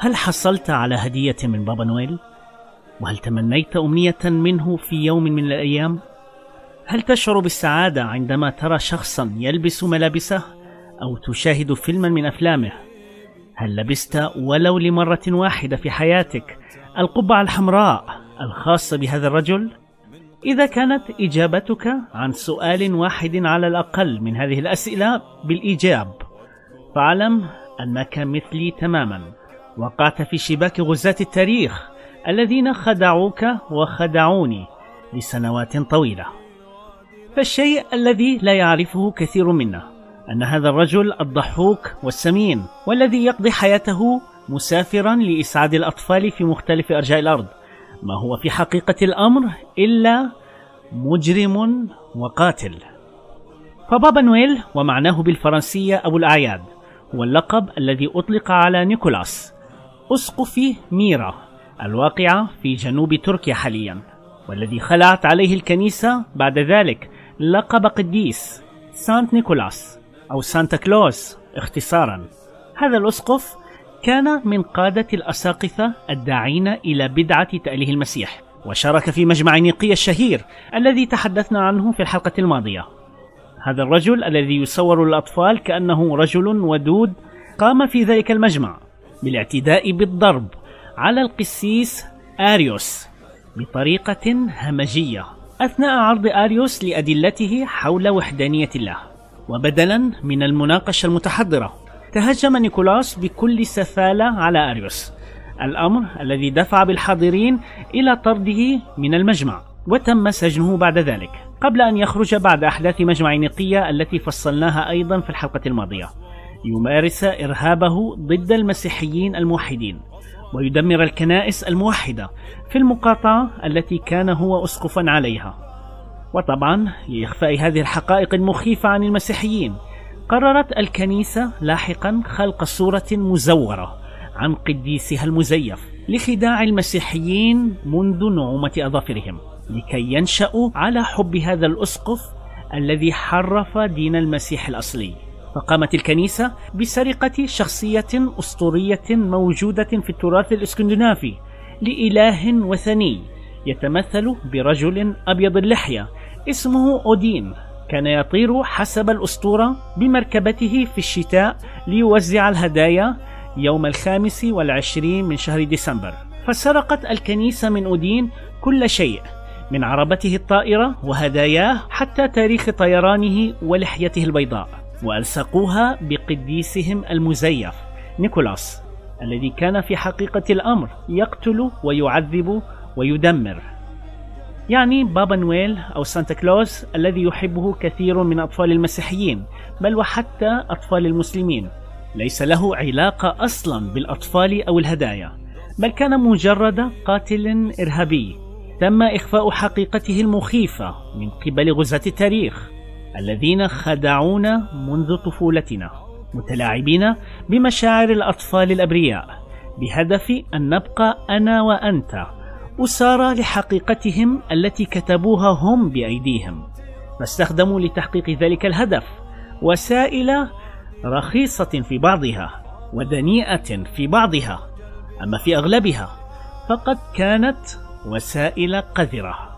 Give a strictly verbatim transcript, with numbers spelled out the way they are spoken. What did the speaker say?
هل حصلت على هدية من بابا نويل؟ وهل تمنيت أمنية منه في يوم من الأيام؟ هل تشعر بالسعادة عندما ترى شخصا يلبس ملابسه أو تشاهد فيلما من أفلامه؟ هل لبست ولو لمرة واحدة في حياتك القبعة الحمراء الخاصة بهذا الرجل؟ إذا كانت إجابتك عن سؤال واحد على الأقل من هذه الأسئلة بالإيجاب، فاعلم أنك مثلي تماما، وقعت في شباك غزاة التاريخ الذين خدعوك وخدعوني لسنوات طويلة. فالشيء الذي لا يعرفه كثير منا أن هذا الرجل الضحوك والسمين، والذي يقضي حياته مسافرا لإسعاد الأطفال في مختلف أرجاء الأرض، ما هو في حقيقة الأمر إلا مجرم وقاتل. فبابا نويل، ومعناه بالفرنسية أبو الأعياد، هو اللقب الذي أطلق على نيكولاس أسقف ميرا الواقعة في جنوب تركيا حاليا، والذي خلعت عليه الكنيسة بعد ذلك لقب قديس سانت نيكولاس أو سانتا كلوز اختصارا. هذا الأسقف كان من قادة الأساقفة الداعين إلى بدعة تأليه المسيح، وشارك في مجمع نيقيا الشهير الذي تحدثنا عنه في الحلقة الماضية. هذا الرجل الذي يصور للأطفال كأنه رجل ودود قام في ذلك المجمع بالاعتداء بالضرب على القسيس آريوس بطريقة همجية أثناء عرض آريوس لأدلته حول وحدانية الله. وبدلا من المناقشة المتحضرة، تهجم نيكولاس بكل سفالة على آريوس، الأمر الذي دفع بالحاضرين إلى طرده من المجمع، وتم سجنه بعد ذلك قبل أن يخرج بعد أحداث مجمع نيقيا التي فصلناها أيضا في الحلقة الماضية، يمارس إرهابه ضد المسيحيين الموحدين ويدمر الكنائس الموحدة في المقاطعة التي كان هو أسقفا عليها. وطبعا لإخفاء هذه الحقائق المخيفة عن المسيحيين، قررت الكنيسة لاحقا خلق صورة مزورة عن قديسها المزيف لخداع المسيحيين منذ نعومة أظافرهم، لكي ينشأوا على حب هذا الأسقف الذي حرف دين المسيح الأصلي. فقامت الكنيسة بسرقة شخصية أسطورية موجودة في التراث الإسكندنافي لإله وثني يتمثل برجل أبيض اللحية اسمه أودين، كان يطير حسب الأسطورة بمركبته في الشتاء ليوزع الهدايا يوم الخامس والعشرين من شهر ديسمبر. فسرقت الكنيسة من أودين كل شيء، من عربته الطائرة وهداياه حتى تاريخ طيرانه ولحيته البيضاء، وألصقوها بقديسهم المزيف نيكولاس، الذي كان في حقيقة الأمر يقتل ويعذب ويدمر. يعني بابا نويل أو سانتا كلوز الذي يحبه كثير من أطفال المسيحيين، بل وحتى أطفال المسلمين، ليس له علاقة أصلا بالأطفال أو الهدايا، بل كان مجرد قاتل إرهابي تم إخفاء حقيقته المخيفة من قبل غزاة التاريخ الذين خدعونا منذ طفولتنا، متلاعبين بمشاعر الأطفال الأبرياء بهدف أن نبقى أنا وأنت أسارى لحقيقتهم التي كتبوها هم بأيديهم. فاستخدموا لتحقيق ذلك الهدف وسائل رخيصة في بعضها ودنيئة في بعضها، أما في أغلبها فقد كانت وسائل قذرة.